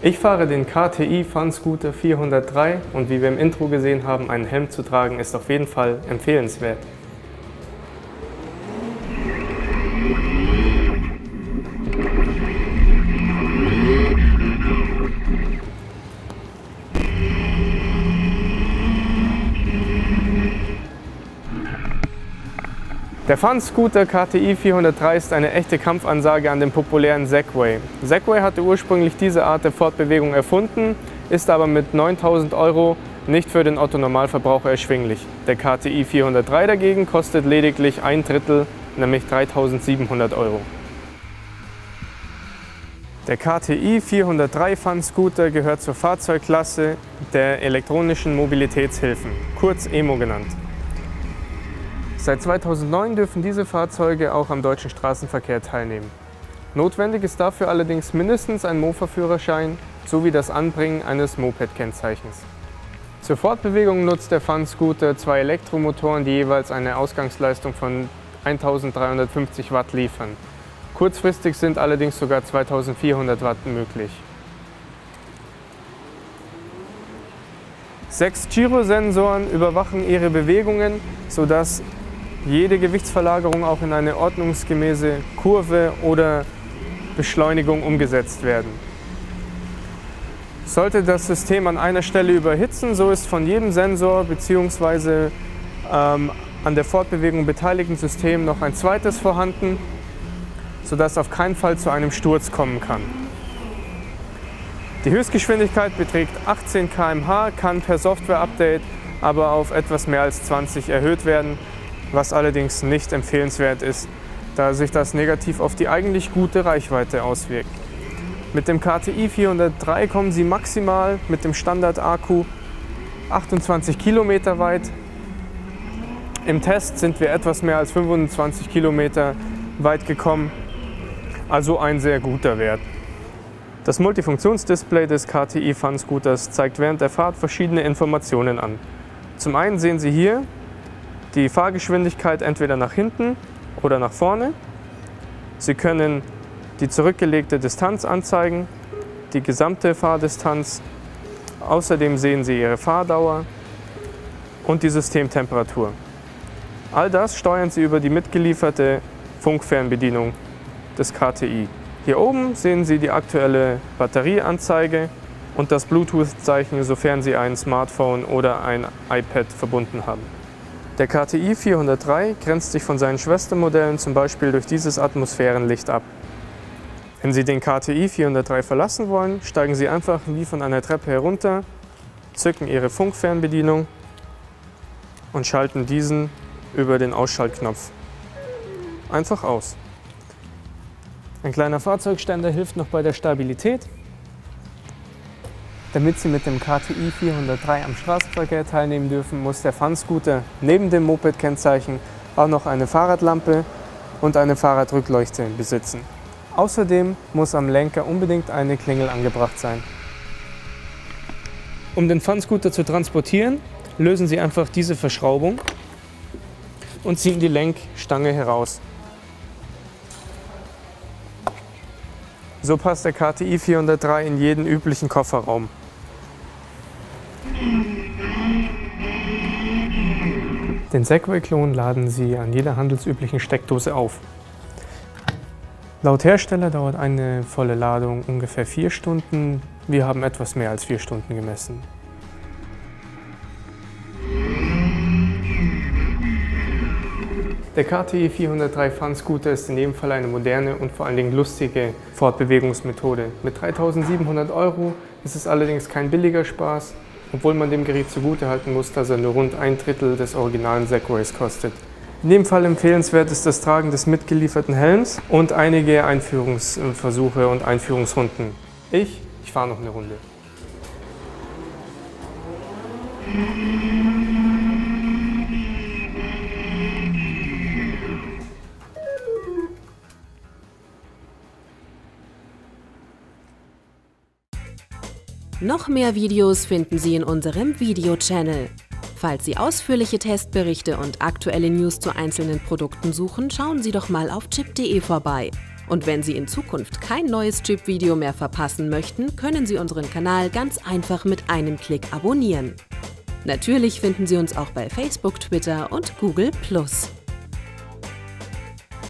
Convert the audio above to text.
Ich fahre den KTI Fun-Scooter 403 und wie wir im Intro gesehen haben, einen Helm zu tragen ist auf jeden Fall empfehlenswert. Der Fun-Scooter KTI 403 ist eine echte Kampfansage an den populären Segway. Segway hatte ursprünglich diese Art der Fortbewegung erfunden, ist aber mit 9.000 € nicht für den Otto-Normalverbraucher erschwinglich. Der KTI 403 dagegen kostet lediglich ein Drittel, nämlich 3.700 €. Der KTI 403 Fun-Scooter gehört zur Fahrzeugklasse der elektronischen Mobilitätshilfen, kurz EMO genannt. Seit 2009 dürfen diese Fahrzeuge auch am deutschen Straßenverkehr teilnehmen. Notwendig ist dafür allerdings mindestens ein Mofa-Führerschein sowie das Anbringen eines Moped-Kennzeichens. Zur Fortbewegung nutzt der Fun-Scooter zwei Elektromotoren, die jeweils eine Ausgangsleistung von 1350 Watt liefern. Kurzfristig sind allerdings sogar 2400 Watt möglich. 6 Gyrosensoren überwachen ihre Bewegungen, sodass jede Gewichtsverlagerung auch in eine ordnungsgemäße Kurve oder Beschleunigung umgesetzt werden. Sollte das System an einer Stelle überhitzen, so ist von jedem Sensor bzw. an der Fortbewegung beteiligten System noch ein zweites vorhanden, sodass auf keinen Fall zu einem Sturz kommen kann. Die Höchstgeschwindigkeit beträgt 18 km/h, kann per Software-Update aber auf etwas mehr als 20 erhöht werden, was allerdings nicht empfehlenswert ist, da sich das negativ auf die eigentlich gute Reichweite auswirkt. Mit dem KTI 403 kommen Sie maximal mit dem Standard-Akku 28 Kilometer weit. Im Test sind wir etwas mehr als 25 Kilometer weit gekommen, also ein sehr guter Wert. Das Multifunktionsdisplay des KTI Fun-Scooters zeigt während der Fahrt verschiedene Informationen an. Zum einen sehen Sie hier die Fahrgeschwindigkeit entweder nach hinten oder nach vorne. Sie können die zurückgelegte Distanz anzeigen, die gesamte Fahrdistanz. Außerdem sehen Sie Ihre Fahrdauer und die Systemtemperatur. All das steuern Sie über die mitgelieferte Funkfernbedienung des KTI. Hier oben sehen Sie die aktuelle Batterieanzeige und das Bluetooth-Zeichen, sofern Sie ein Smartphone oder ein iPad verbunden haben. Der KTI 403 grenzt sich von seinen Schwestermodellen zum Beispiel durch dieses Atmosphärenlicht ab. Wenn Sie den KTI 403 verlassen wollen, steigen Sie einfach wie von einer Treppe herunter, zücken Ihre Funkfernbedienung und schalten diesen über den Ausschaltknopf einfach aus. Ein kleiner Fahrzeugständer hilft noch bei der Stabilität. Damit Sie mit dem KTI 403 am Straßenverkehr teilnehmen dürfen, muss der Fun-Scooter neben dem Moped-Kennzeichen auch noch eine Fahrradlampe und eine Fahrradrückleuchte besitzen. Außerdem muss am Lenker unbedingt eine Klingel angebracht sein. Um den Fun-Scooter zu transportieren, lösen Sie einfach diese Verschraubung und ziehen die Lenkstange heraus. So passt der KTI 403 in jeden üblichen Kofferraum. Den Segway-Klon laden Sie an jeder handelsüblichen Steckdose auf. Laut Hersteller dauert eine volle Ladung ungefähr 4 Stunden. Wir haben etwas mehr als 4 Stunden gemessen. Der KTI 403 Fun-Scooter ist in jedem Fall eine moderne und vor allen Dingen lustige Fortbewegungsmethode. Mit 3.700 € ist es allerdings kein billiger Spaß, obwohl man dem Gerät zugutehalten muss, dass er nur rund ein Drittel des originalen Segways kostet. In dem Fall empfehlenswert ist das Tragen des mitgelieferten Helms und einige Einführungsversuche und Einführungsrunden. Ich fahre noch eine Runde. Noch mehr Videos finden Sie in unserem Video-Channel. Falls Sie ausführliche Testberichte und aktuelle News zu einzelnen Produkten suchen, schauen Sie doch mal auf chip.de vorbei. Und wenn Sie in Zukunft kein neues Chip-Video mehr verpassen möchten, können Sie unseren Kanal ganz einfach mit einem Klick abonnieren. Natürlich finden Sie uns auch bei Facebook, Twitter und Google+.